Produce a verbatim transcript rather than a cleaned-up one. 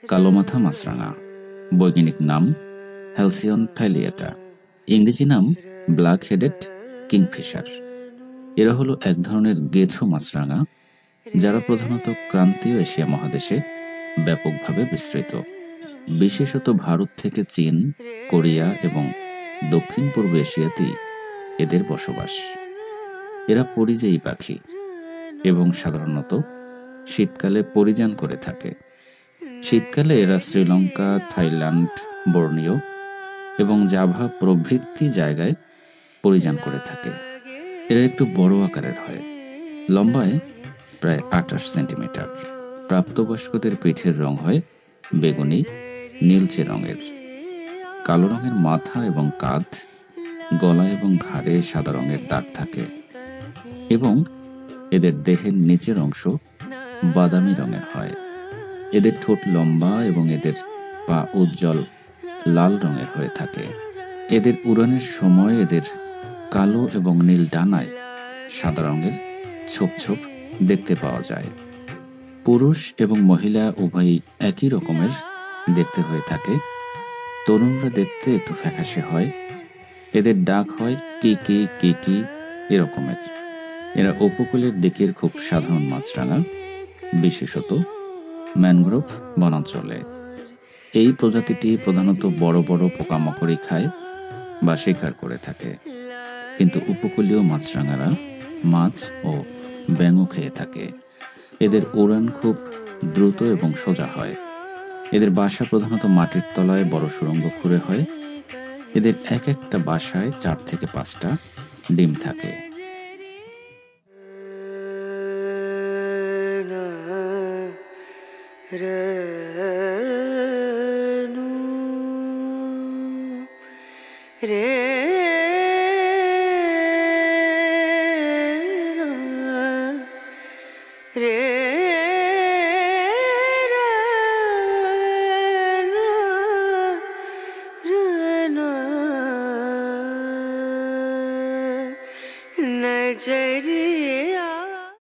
কালোমাথা মাছরাঙা, বৈজ্ঞানিক নাম হ্যালসিয়ন পিলেটা, ইংরেজি নাম ব্ল্যাক হেডেড কিংফিশার। এরা হলো এক ধরনের গেছো মাছরাঙা যারা প্রধানত ক্রান্তীয় এশিয়া মহাদেশে ব্যাপকভাবে বিস্তৃত। বিশেষত ভারত থেকে চীন, কোরিয়া এবং দক্ষিণ পূর্ব এশিয়াতেই এদের বসবাস। এরা পরিযায়ী পাখি এবং সাধারণত শীতকালে পরিযান করে থাকে। শীতকালে এরা শ্রীলঙ্কা, থাইল্যান্ড, বর্নিও এবং জাভা প্রভৃতি জায়গায় পরিযান করে থাকে। এরা একটু বড় আকারের হয়, লম্বায় প্রায় আঠাশ সেন্টিমিটার। প্রাপ্তবয়স্কদের পিঠের রং হয় বেগুনি, নীলচে রঙের। কালো রঙের মাথা এবং কাঁধ, গলা এবং ঘাড়ে সাদা রঙের দাগ থাকে এবং এদের দেহের নিচের অংশ বাদামি রঙের হয়। এদের ঠোঁট লম্বা এবং এদের পা উজ্জ্বল লাল রঙের হয়ে থাকে। এদের উড়ানের সময় এদের কালো এবং নীল ডানায় সাদা রঙের ছোপ ছোপ দেখতে পাওয়া যায়। পুরুষ এবং মহিলা উভয়ই একই রকমের দেখতে হয়ে থাকে। তরুণরা দেখতে একটু ফ্যাকাশে হয়। এদের ডাক হয় কি কি কি কি এরকমের। এরা উপকূলের দিকের খুব সাধারণ মাছরাঙা, বিশেষত ম্যানগ্রোভ বনাঞ্চলে। এই প্রজাতিটি প্রধানত বড় বড় পোকামাকড়ই খায় বা শিকার করে থাকে, কিন্তু উপকূলীয় মাছরাঙারা মাছ ও ব্যাঙও খেয়ে থাকে। এদের উড়ান খুব দ্রুত এবং সোজা হয়। এদের বাসা প্রধানত মাটির তলায় বড় সুড়ঙ্গ খুঁড়ে হয়। এদের এক একটা বাসায় চার থেকে পাঁচটা ডিম থাকে। नजर